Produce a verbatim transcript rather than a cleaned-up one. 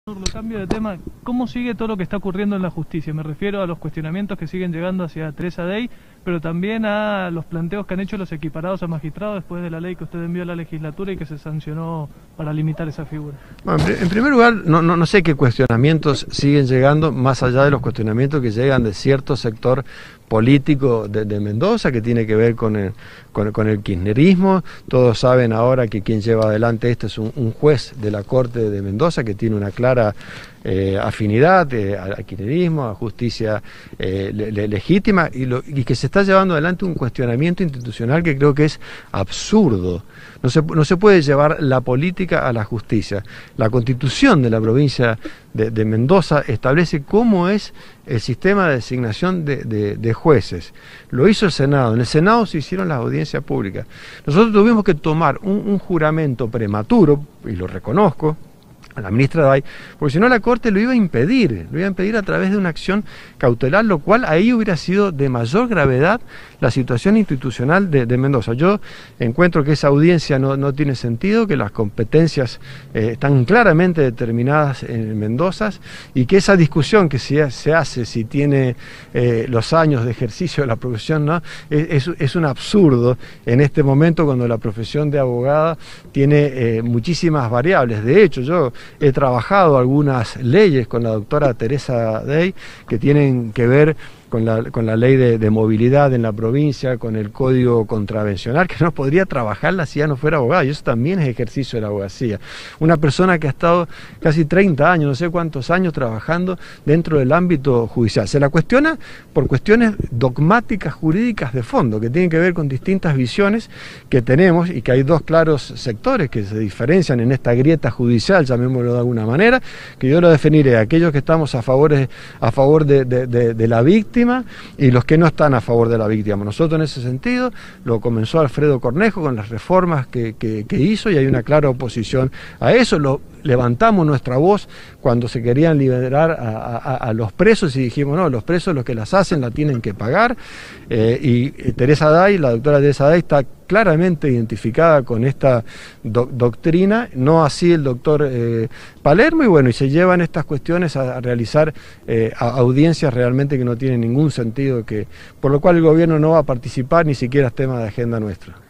Lo cambio de tema, ¿cómo sigue todo lo que está ocurriendo en la justicia? Me refiero a los cuestionamientos que siguen llegando hacia Teresa Dey, pero también a los planteos que han hecho los equiparados a magistrados después de la ley que usted envió a la legislatura y que se sancionó para limitar esa figura. Bueno, en primer lugar, no, no, no sé qué cuestionamientos siguen llegando, más allá de los cuestionamientos que llegan de cierto sector político de, de Mendoza, que tiene que ver con el, con, con el kirchnerismo. Todos saben ahora que quien lleva adelante esto es un, un juez de la Corte de Mendoza que tiene una clara eh, afinidad eh, al kirchnerismo, a justicia eh, le, le, legítima, y, lo, y que se está llevando adelante un cuestionamiento institucional que creo que es absurdo. No se, no se puede llevar la política a la justicia. La Constitución de la provincia de, de Mendoza establece cómo es el sistema de designación de, de, de jueces. Lo hizo el Senado. En el Senado se hicieron las audiencias públicas. Nosotros tuvimos que tomar un, un juramento prematuro, y lo reconozco, a la ministra Dey, porque si no la Corte lo iba a impedir, lo iba a impedir a través de una acción cautelar, lo cual ahí hubiera sido de mayor gravedad la situación institucional de, de Mendoza. Yo encuentro que esa audiencia no, no tiene sentido, que las competencias eh, están claramente determinadas en Mendoza y que esa discusión que se, se hace si tiene eh, los años de ejercicio de la profesión, ¿no? es, es, es un absurdo en este momento cuando la profesión de abogada tiene eh, muchísimas variables. De hecho, yo he trabajado algunas leyes con la doctora Teresa Dey que tienen que ver con la, con la ley de, de movilidad en la provincia, con el código contravencional, que no podría trabajarla si ya no fuera abogada, y eso también es ejercicio de la abogacía. Una persona que ha estado casi treinta años, no sé cuántos años, trabajando dentro del ámbito judicial. Se la cuestiona por cuestiones dogmáticas jurídicas de fondo, que tienen que ver con distintas visiones que tenemos, y que hay dos claros sectores que se diferencian en esta grieta judicial, llamémoslo de alguna manera, que yo lo definiré: aquellos que estamos a favor, a favor de, de, de, de la víctima, y los que no están a favor de la víctima. Nosotros en ese sentido lo comenzó Alfredo Cornejo con las reformas que, que, que hizo, y hay una clara oposición a eso. Lo levantamos nuestra voz cuando se querían liberar a, a, a los presos, y dijimos no, los presos, los que las hacen la tienen que pagar, eh, y Teresa Dey, la doctora Teresa Dey, está claramente identificada con esta do doctrina, no así el doctor eh, Palermo, y bueno, y se llevan estas cuestiones a, a realizar eh, a audiencias realmente que no tienen ningún sentido, que por lo cual el gobierno no va a participar, ni siquiera es tema de agenda nuestra.